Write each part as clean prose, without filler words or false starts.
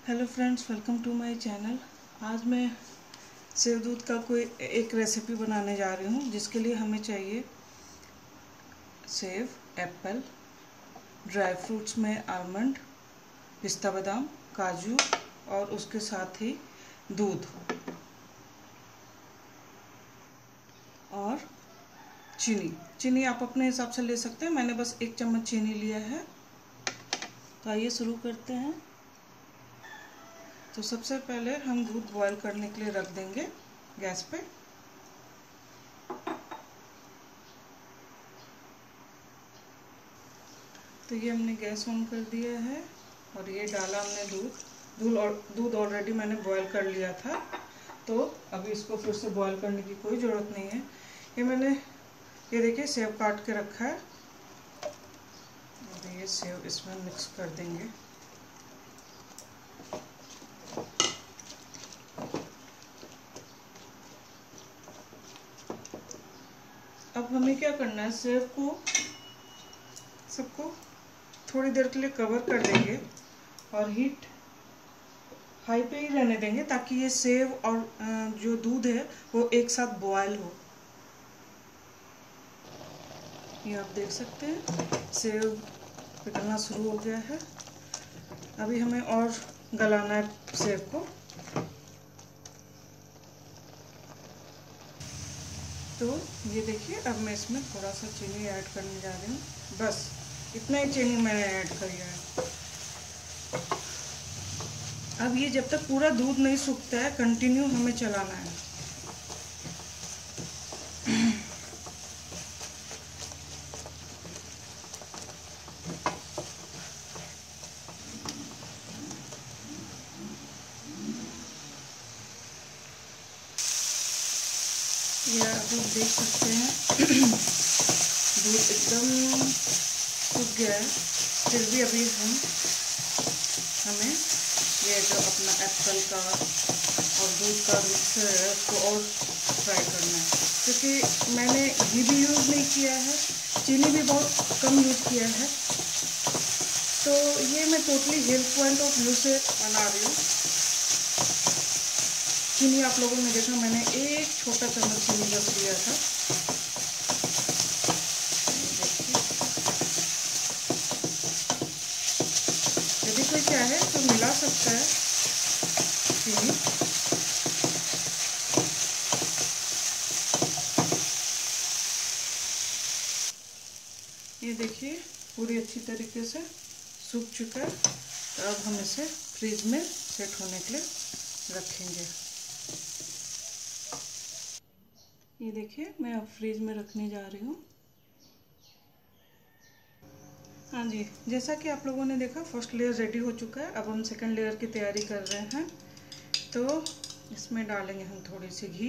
Hello friends, welcome to my channel. आज मैं save दूध का कोई एक रेसिपी बनाने जा रही हूँ, जिसके लिए हमें चाहिए सेव, एप्पल, ड्राई फ्रूट्स में आलमंड, पिस्ता बादाम, काजू और उसके साथ ही दूध और चीनी। चीनी आप अपने हिसाब से ले सकते हैं, मैंने बस 1 चम्मच चीनी लिया है। तो आइए शुरू करते हैं। तो सबसे पहले हम दूध बॉईल करने के लिए रख देंगे गैस पे। तो ये हमने गैस ऑन कर दिया है और ये डाला हमने दूध ऑलरेडी मैंने बॉईल कर लिया था, तो अभी इसको फिर से बॉईल करने की कोई ज़रूरत नहीं है। ये देखिए सेव काट के रखा है, और ये सेव इसमें मिक्स कर देंगे। अब हमें क्या करना है, सेव को सबको थोड़ी देर के लिए कवर कर देंगे और हीट हाई पे ही रहने देंगे, ताकि ये सेव और जो दूध है वो एक साथ बॉयल हो। ये आप देख सकते हैं सेव पिघलना शुरू हो गया है। अभी हमें और गलाना है सेव को। तो ये देखिए, अब मैं इसमें थोड़ा सा चीनी ऐड करने जा रही हूँ। बस इतना ही चीनी मैंने ऐड किया है। अब ये जब तक पूरा दूध नहीं सूखता है, कंटिन्यू हमें चलाना है। ये आप लोग देख सकते हैं दूध एकदम सूख गया है, फिर भी अभी हमें ये जो अपना एप्पल का और दूध का मिक्सचर है उसको और फ्राई करना है, क्योंकि मैंने घी भी यूज़ नहीं किया है, चीनी भी बहुत कम यूज़ किया है। तो ये मैं totally health point of view से बना रही हूँ। चीनी आप लोगों ने देखा, मैंने 1 छोटा चम्मच चीनी बस लिया था। यदि कोई चाहे तो मिला सकता है चीनी। ये देखिए पूरी अच्छी तरीके से सूख चुका है। तो अब हम इसे फ्रिज में सेट होने के लिए रखेंगे। ये देखिए मैं अब फ्रिज में रखने जा रही हूँ। हाँ जी, जैसा कि आप लोगों ने देखा, फर्स्ट लेयर रेडी हो चुका है। अब हम सेकंड लेयर की तैयारी कर रहे हैं। तो इसमें डालेंगे हम थोड़ी सी घी,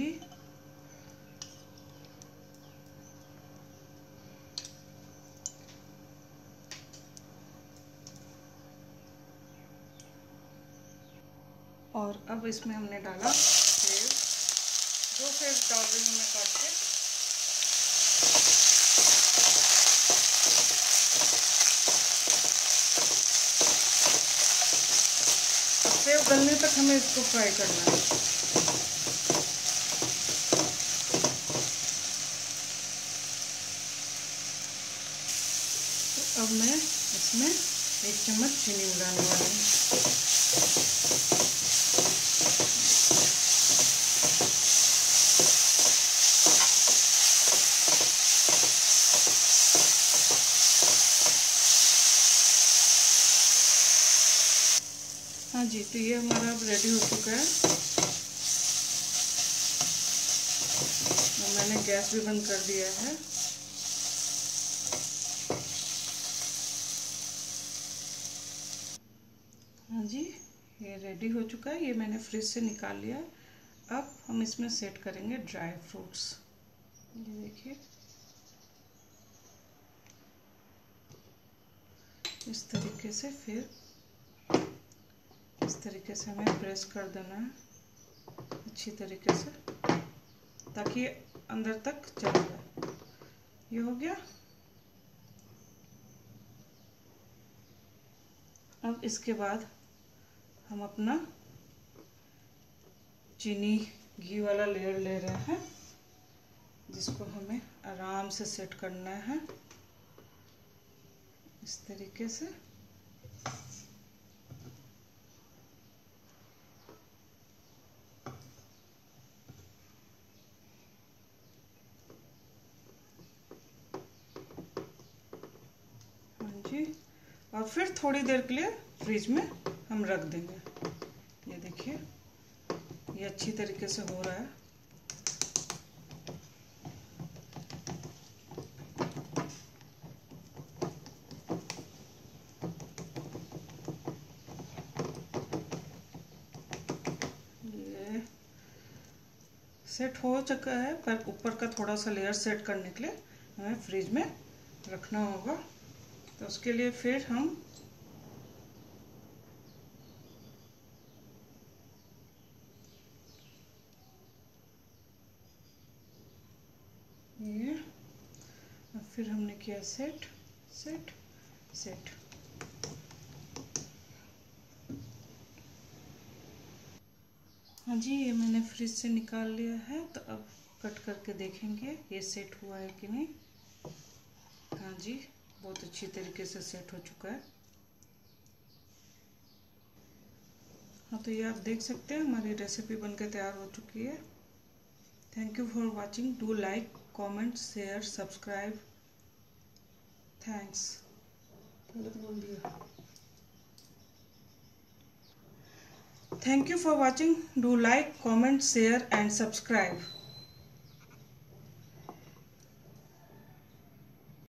और अब इसमें हमने डाला सेव। 2 सेव डाल रही हूँ मैं काट के। सेव गलने तक हमें इसको फ्राई करना है। तो अब मैं इसमें 1 चम्मच चीनी मिलाने वाली हूँ। हाँ जी, तो ये हमारा अब रेडी हो चुका है। तो मैंने गैस भी बंद कर दिया है। हाँ जी, ये रेडी हो चुका है। ये मैंने फ्रिज से निकाल लिया। अब हम इसमें सेट करेंगे ड्राई फ्रूट्स। ये देखिए इस तरीके से, फिर इस तरीके से हमें प्रेस कर देना है अच्छी तरीके से, ताकि अंदर तक चला जाए। ये हो गया। अब इसके बाद हम अपना चीनी घी वाला लेयर ले रहे हैं, जिसको हमें आराम से सेट करना है इस तरीके से। हाँ जी, और फिर थोड़ी देर के लिए फ्रिज में हम रख देंगे। ये देखिए, ये अच्छी तरीके से हो रहा है। ये सेट हो चुका है, पर ऊपर का थोड़ा सा लेयर सेट करने के लिए हमें फ्रिज में रखना होगा। तो उसके लिए फिर हम ये, और फिर हमने किया सेट सेट सेट। हाँ जी, ये मैंने फ्रिज से निकाल लिया है। तो अब कट करके देखेंगे ये सेट हुआ है कि नहीं। हाँ जी, बहुत अच्छी तरीके से सेट हो चुका है। हाँ, तो ये आप देख सकते हैं हमारी रेसिपी बनकर तैयार हो चुकी है। Thank you for watching. Do like, comment, share, subscribe. Thanks. गलत बोल दिया। Thank you for watching. Do like, comment, share and subscribe.